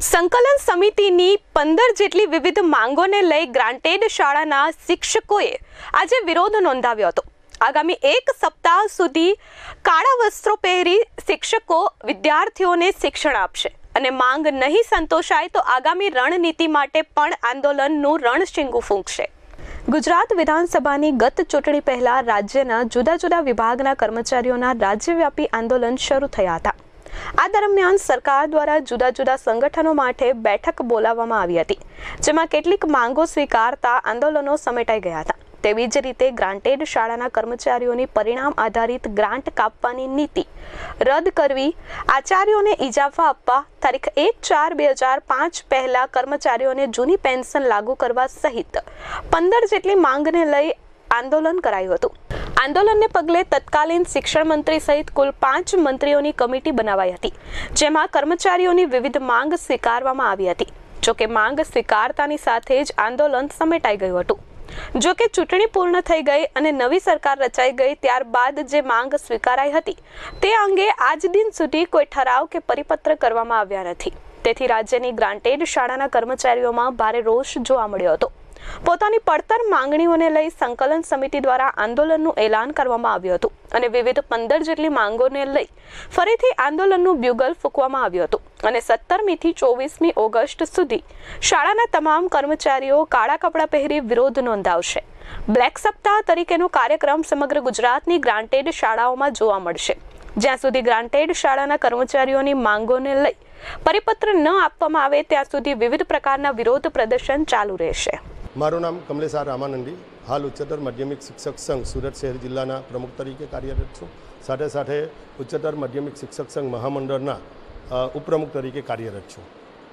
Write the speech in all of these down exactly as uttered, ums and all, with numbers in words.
સંકલન સમિતિની પંદર જેટલી વિવિધ માંગોને લઈ ગ્રાન્ટેડ શાળાના શિક્ષકોએ આજે વિરોધ નોંધાવ્યો હતો। આગામી એક સપ્તાહ સુધી કાળા વસ્ત્રો પહેરી શિક્ષકો વિદ્યાર્થીઓને શિક્ષણ આપશે અને માંગ નહીં સંતોષાય તો આગામી રણનીતિ માટે પણ આંદોલનનું રણશીંગું ફૂંકશે। ગુજરાત વિધાનસભાની ગત ચૂંટણી પહેલા રાજ્યના જુદા જુદા વિભાગના કર્મચારીઓના રાજ્યવ્યાપી આંદોલન શરૂ થયા હતા। આ દરમિયાન સરકાર દ્વારા જુદા જુદા સંગઠનો માટે બેઠક બોલાવવામાં આવી હતી, જેમાં કેટલીક માંગો સ્વીકારતા આંદોલનો સમેટાઈ ગયા હતા। તેવી જ રીતે ગ્રાન્ટેડ શાળાના કર્મચારીઓની પરિણામ આધારિત ગ્રાન્ટ કાપવાની નીતિ રદ કરવી, આચાર્યોને ઇજાફા આપવા, તારીખ એક ચાર બે હજાર પાંચ પહેલા કર્મચારીઓને જૂની પેન્શન લાગુ કરવા સહિત પંદર જેટલી માંગને લઈ આંદોલન કરાયું હતું। આંદોલનને પગલે તત્કાલીન શિક્ષણ મંત્રી સહિત કુલ પાંચ મંત્રીઓની કમિટી બનાવાઈ હતી, જેમાં કર્મચારીઓની વિવિધ માંગ સ્વીકારવામાં આવી હતી। જોકે માંગ સ્વીકારતાની સાથે જ આંદોલન સમેટાઈ ગયું હતું। જોકે ચૂંટણી પૂર્ણ થઈ ગઈ અને નવી સરકાર રચાઈ ગઈ ત્યારબાદ જે માંગ સ્વીકારાઈ હતી તે અંગે આજ દિન સુધી કોઈ ઠરાવ કે પરિપત્ર કરવામાં આવ્યા નથી। તેથી રાજ્યની ગ્રાન્ટેડ શાળાના કર્મચારીઓમાં ભારે રોષ જોવા મળ્યો હતો। પોતાની પડતર માંગણીઓને લઈ સંકલન સમિતિ દ્વારા આંદોલનનું એલાન કરવામાં આવ્યું હતું અને વિવિધ પંદર જેટલી માંગોને લઈ ફરીથી આંદોલનનું બ્યુગલ ફૂંકવામાં આવ્યું હતું અને સત્તરમી થી ચોવીસમી ઓગસ્ટ સુધી શાળાના તમામ કર્મચારીઓ કાળા કપડાં પહેરી વિરોધ નોંધાવશે। બ્લેક સપ્તાહ તરીકેનો કાર્યક્રમ સમગ્ર ગુજરાતની ગ્રાન્ટેડ શાળાઓમાં જોવા મળશે, જ્યાં સુધી ગ્રાન્ટેડ શાળાના કર્મચારીઓની માંગોને લઈ પરિપત્ર ન આપવામાં આવે ત્યાં સુધી વિવિધ પ્રકારના વિરોધ પ્રદર્શન ચાલુ રહેશે। મારું નામ કમલેશ આર રામાનંદી, હાલ ઉચ્ચતર માધ્યમિક શિક્ષક સંઘ સુરત શહેર જિલ્લાના પ્રમુખ તરીકે કાર્યરત છું। સાથે સાથે ઉચ્ચતર માધ્યમિક શિક્ષક સંઘ મહામંડળના ઉપપ્રમુખ તરીકે કાર્યરત છું।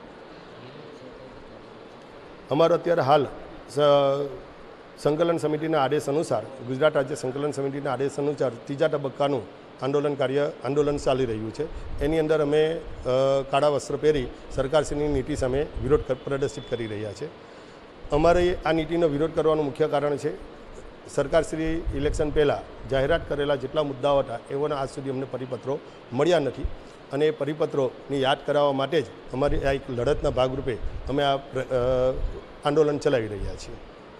અમારો અત્યારે હાલ સંકલન સમિતિના આદેશ અનુસાર ગુજરાત રાજ્ય સંકલન સમિતિના આદેશ અનુસાર ત્રીજા તબક્કાનું આંદોલન કાર્ય આંદોલન ચાલી રહ્યું છે। એની અંદર અમે કાળા વસ્ત્ર પહેરી સરકારશ્રીની નીતિ સામે વિરોધ પ્રદર્શિત કરી રહ્યા છે। અમારે આ નીતિનો વિરોધ કરવાનું મુખ્ય કારણ છે સરકારશ્રી ઇલેક્શન પહેલાં જાહેરાત કરેલા જેટલા મુદ્દાઓ હતા એઓના આજ સુધી અમને પરિપત્રો મળ્યા નથી અને એ પરિપત્રોની યાદ કરાવવા માટે જ અમારી આ એક લડતના ભાગરૂપે અમે આ આંદોલન ચલાવી રહ્યા છીએ।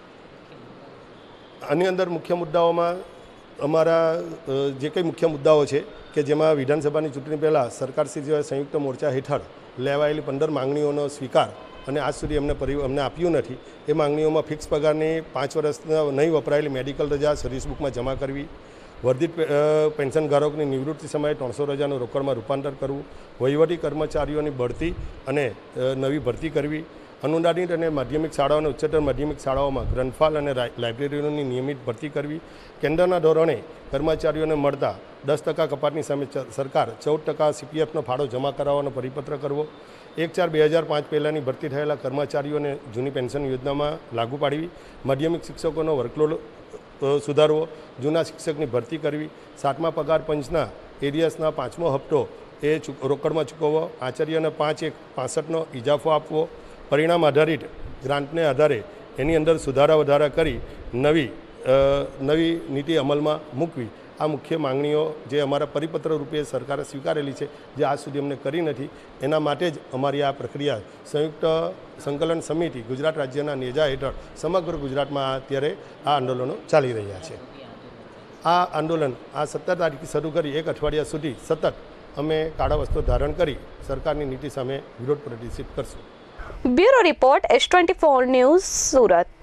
આની અંદર મુખ્ય મુદ્દાઓમાં અમારા જે કંઈ મુખ્ય મુદ્દાઓ છે કે જેમાં વિધાનસભાની ચૂંટણી પહેલાં સરકારશ્રી જેવા સંયુક્ત મોરચા હેઠળ લેવાયેલી પંદર માંગણીઓનો સ્વીકાર અને આજ સુધી અમને પરિ અમને આપ્યું નથી। એ માંગણીઓમાં ફિક્સ પગારની પાંચ વર્ષના નહીં વપરાયેલી મેડિકલ રજા સર્વિસ બુકમાં જમા કરવી, વર્ધિત પેન્શનધારકોની નિવૃત્તિ સમયે ત્રણસો રજાનું રોકડમાં રૂપાંતર કરવું, વહીવટી કર્મચારીઓની બઢતી અને નવી ભરતી કરવી, અનુદાનિત અને માધ્યમિક શાળાઓ અને ઉચ્ચતર માધ્યમિક શાળાઓમાં ગ્રંથપાલ અને લાઇબ્રેરીઓની નિયમિત ભરતી કરવી, કેન્દ્રના ધોરણે કર્મચારીઓને મળતા દસ ટકા કપાતની સામે સરકાર ચૌદ ટકા સીપીએફનો ફાળો જમા કરાવવાનો પરિપત્ર કરવો, એક ચાર બે હજાર પાંચ પહેલાંની ભરતી થયેલા કર્મચારીઓને જૂની પેન્શન યોજનામાં લાગુ પાડવી, માધ્યમિક શિક્ષકોનો વર્કલોડ સુધારવો, જૂના શિક્ષકની ભરતી કરવી, સાતમા પગાર પંચના એરિયસના પાંચમો હપ્તો એ રોકડમાં ચૂકવવો, આચાર્યને પાંચ એક પાસઠનો ઇજાફો આપવો, પરિણામ આધારિત ગ્રાન્ટને આધારે એની અંદર સુધારા વધારા કરી નવી નવી નીતિ અમલમાં મૂકવી। આ મુખ્ય માંગણીઓ જે અમારા પરિપત્ર રૂપે સરકારે સ્વીકારેલી છે, જે આજ સુધી અમને કરી નથી, એના માટે જ અમારી આ પ્રક્રિયા સંયુક્ત સંકલન સમિતિ ગુજરાત રાજ્યના નેજા હેઠળ સમગ્ર ગુજરાતમાં અત્યારે આ આંદોલનો ચાલી રહ્યા છે। આ આંદોલન આ સત્તર તારીખથી શરૂ કરી એક અઠવાડિયા સુધી સતત અમે કાળા વસ્ત્રો ધારણ કરી સરકારની નીતિ સામે વિરોધ પ્રદર્શિત કરશું। Bureau report S twenty four news Surat.